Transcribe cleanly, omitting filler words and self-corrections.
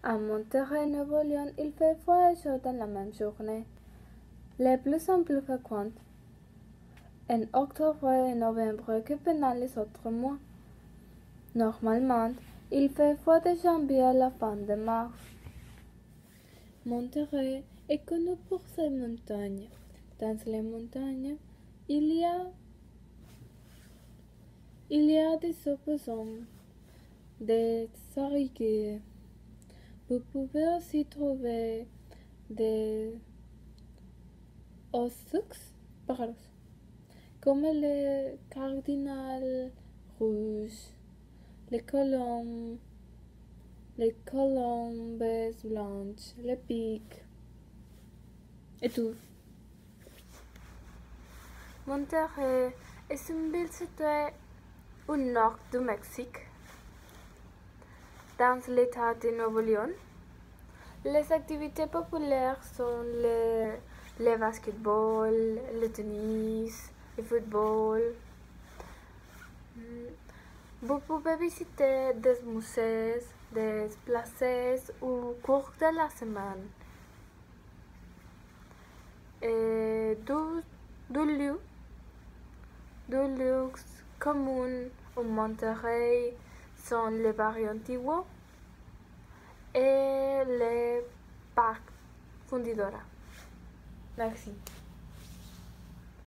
À Monterrey, Nuevo León, il fait froid et chaud dans la même journée. Les pluies sont plus fréquentes en octobre et novembre que pendant les autres mois. Normalement, il fait froid de janvier à la fin de mars. Monterrey est connu pour ses montagnes. Dans les montagnes, il y a des opposants, des sarigues. Vous pouvez aussi trouver des pájaros, comme le cardinal rouge, les colombes blanches, les pics, et tout. Monterrey est une ville située au nord du Mexique, dans l'état de Nuevo León. Les activités populaires sont le basketball, le tennis, le football. Vous pouvez visiter des musées, des places au cours de la semaine. Et deux lieux communs au Monterrey sont le barrio antiguo et le parc Fundidora. Merci.